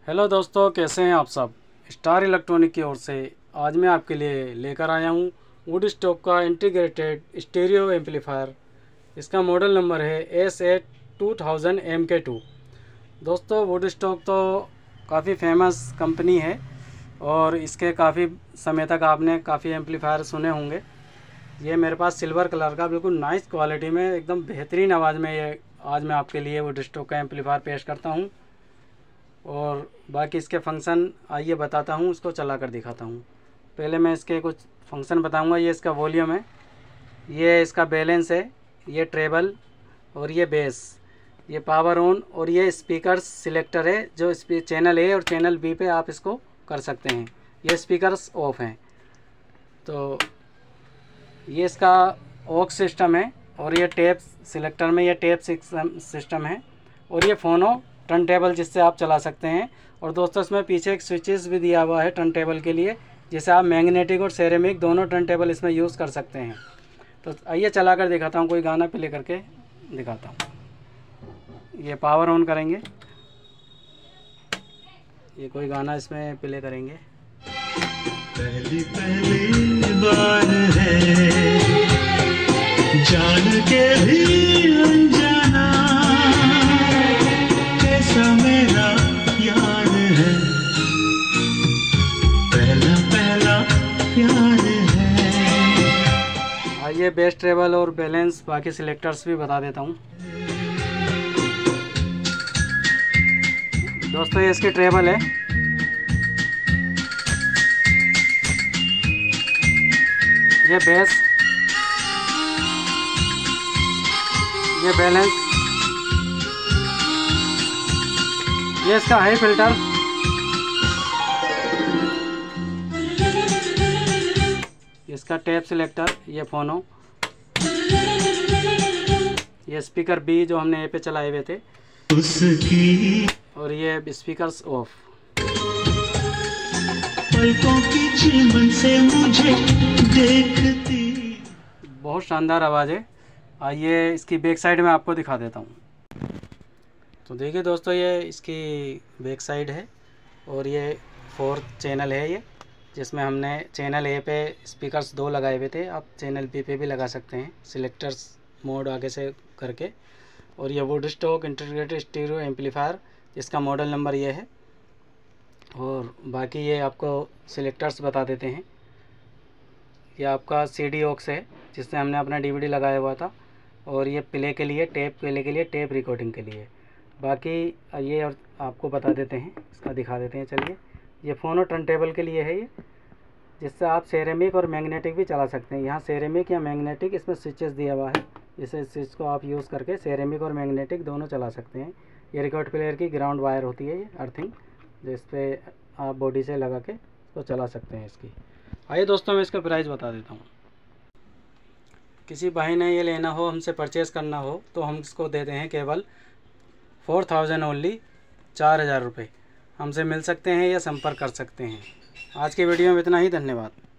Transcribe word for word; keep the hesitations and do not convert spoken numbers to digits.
Hello दोस्तों, कैसे हैं आप सब। स्टार इलेक्ट्रॉनिक की ओर से आज मैं आपके लिए लेकर आया हूं वुड स्टॉक का इंटीग्रेटेड स्टीरियो एम्पलीफायर। इसका मॉडल नंबर है S eight two thousand M K two. दोस्तों, वुड स्टॉक तो काफ़ी फेमस कंपनी है और इसके काफ़ी समय तक आपने काफ़ी एम्पलीफायर सुने होंगे। ये मेरे पास सिल्वर कलर का बिल्कुल नाइस क्वालिटी में एकदम बेहतरीन आवाज़ में ये आज मैं आपके लिए वुड स्टॉक का एम्पलीफायर पेश करता हूँ। और बाकी इसके फंक्शन आइए बताता हूँ, उसको चला कर दिखाता हूँ। पहले मैं इसके कुछ फंक्शन बताऊँगा। ये इसका वॉल्यूम है, ये इसका बैलेंस है, ये ट्रेबल और ये बेस, ये पावर ऑन और ये स्पीकर्स सिलेक्टर है जो चैनल ए और चैनल बी पे आप इसको कर सकते हैं। ये स्पीकर्स ऑफ हैं। तो ये इसका ऑक्स सिस्टम है और ये टेप सिलेक्टर में ये टेप सिस्टम है और ये फोनो टर्न टेबल जिससे आप चला सकते हैं। और दोस्तों, इसमें पीछे एक स्विचेस भी दिया हुआ है टर्न टेबल के लिए, जिसे आप मैग्नेटिक और सेरेमिक दोनों टर्न टेबल इसमें यूज़ कर सकते हैं। तो आइए चला कर दिखाता हूँ, कोई गाना प्ले करके दिखाता हूँ। ये पावर ऑन करेंगे, ये कोई गाना इसमें प्ले करेंगे। पहली पहली बार है जान के भी अनजाना, कैसा मेरा यार है, पहला पहला प्यार है। आइए बेस ट्रेबल और बैलेंस बाकी सिलेक्टर्स भी बता देता हूँ। दोस्तों, ये इसकी ट्रेबल है, ये बेस, ये बैलेंस, ये इसका हाई फिल्टर, इसका टेप सिलेक्टर, ये फोनो, ये स्पीकर बी जो हमने ए पे चलाए हुए थे उसकी, और ये स्पीकर्स ऑफ। पलकों की चिमन से मुझे देखती। बहुत शानदार आवाज़ है। आइए इसकी बैक साइड में आपको दिखा देता हूँ। तो देखिए दोस्तों, ये इसकी बैक साइड है और ये फोर्थ चैनल है ये, जिसमें हमने चैनल ए पे स्पीकर्स दो लगाए हुए थे, आप चैनल बी पे भी लगा सकते हैं सिलेक्टर्स मोड आगे से करके। और ये Woodstock integrated stereo amplifier, जिसका मॉडल नंबर ये है। और बाकी ये आपको सिलेक्टर्स बता देते हैं। ये आपका सी डी ऑक्स है, जिसमें हमने अपना डी वी डी लगाया हुआ था। और ये प्ले के लिए टेप प्ले के लिए टेप रिकॉर्डिंग के लिए। बाकी ये और आपको बता देते हैं, इसका दिखा देते हैं। चलिए, ये फोनो टर्न टेबल के लिए है ये, जिससे आप सेरेमिक और मैग्नेटिक भी चला सकते हैं। यहाँ सेरेमिक या मैग्नेटिक इसमें स्विचेस दिया हुआ है, जिससे स्विच को आप यूज़ करके सेरेमिक और मैग्नेटिक दोनों चला सकते हैं। ये रिकॉर्ड प्लेयर की ग्राउंड वायर होती है, ये अर्थिंग, जिस पे आप बॉडी से लगा के इसको चला सकते हैं इसकी। आइए दोस्तों, मैं इसका प्राइस बता देता हूँ। किसी भाई ने ये लेना हो, हमसे परचेज़ करना हो, तो हम इसको देते हैं केवल फोर थाउजेंड ओनली, चार हज़ार रुपये। हमसे मिल सकते हैं या संपर्क कर सकते हैं। आज की वीडियो में इतना ही। धन्यवाद।